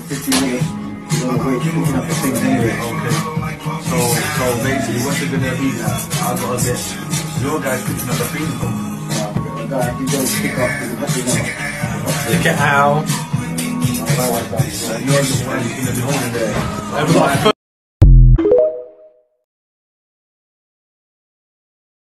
15 minutes. We're going to wait cooking up the things anyway. Okay. So basically, what's it gonna be now? I gotta get your guys cooking up the things. You go pick up the Look at how. You're the one who's gonna be holding there.